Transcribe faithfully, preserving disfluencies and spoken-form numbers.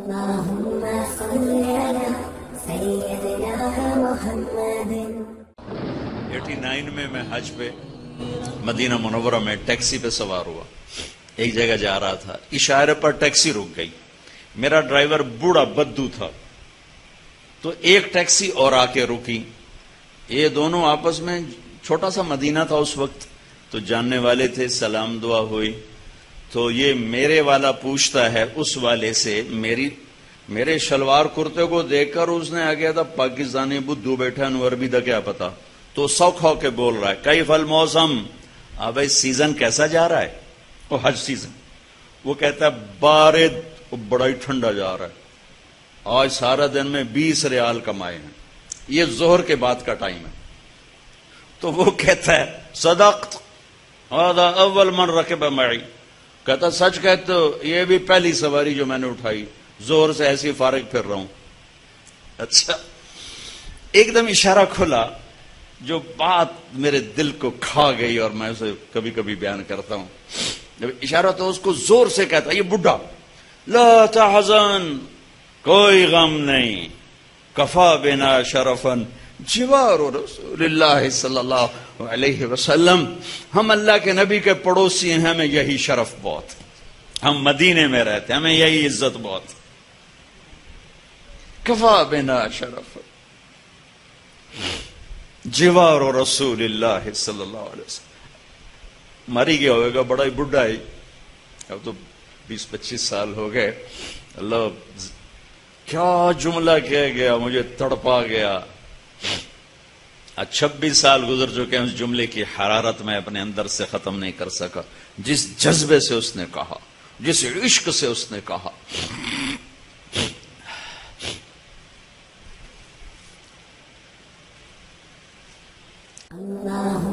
اللهم صل على سيدنا محمد۔ ایٹی نائن میں میں حج پہ مدینہ منورہ میں ٹیکسی پہ سوار ہوا، ایک جگہ جا رہا تھا، اشارے پر ٹیکسی رک گئی، میرا ڈرائیور بوڑھا بدو تھا، تو ایک ٹیکسی اور آ کے رکی، یہ دونوں آپس میں، چھوٹا سا مدینہ تھا اس وقت، تو جاننے والے تھے، سلام دعا ہوئی، تو یہ میرے والا پوچھتا ہے اس والے سے، میری میرے شلوار کرتے کو دیکھ کر اس نے آ گیا تھا پاکستانی بدھو بیٹھا انور بھی دا کیا پتا، تو سوکھ ہو کے بول رہا ہے کیف الموسم، اب سیزن کیسا جا رہا ہے، وہ حج سیزن، وہ کہتا ہے بارد، بڑا ہی ٹھنڈا جا رہا ہے، آج سارا دن میں بیس ریال کمائے ہیں، یہ ظہر کے بعد کا ٹائم ہے، تو وہ کہتا ہے صدقت هذا اول من رکب معی، کہتا سچ کہتے ہو، یہ بھی پہلی سواری جو میں نے اٹھائی، زور سے ایسی فارغ پھر رہا ہوں۔ اچھا، ایک دم اشارہ کھلا جو بات میرے دل کو کھا گئی، اور میں اسے کبھی کبھی بیان کرتا ہوں، جب اشارہ تو اس کو زور سے کہتا، یہ بڈھا، لا تحزن، کوئی غم نہیں، کفا بنا شرفن جوار رسول اللہ صلی اللہ علیہ وسلم، ہم اللہ کے نبی کے پڑوسی ہیں، ہمیں یہی شرف بہت، ہم مدینے میں رہتے ہیں، ہمیں یہی عزت بہت، کفا بنا شرف جوار رسول اللہ صلی اللہ علیہ وسلم۔ مری گیا ہوئے گا، بڑا ہی بڈھا ہی، اب تو بیس پچیس سال ہو گئے، اللہ کیا جملہ کہہ گیا، مجھے تڑپا گیا، آج چھبیس سال گزر چکے ہیں، اس جملے کی حرارت میں اپنے اندر سے ختم نہیں کر سکا، جس جذبے سے اس نے کہا، جس عشق سے اس نے کہا۔ اللهم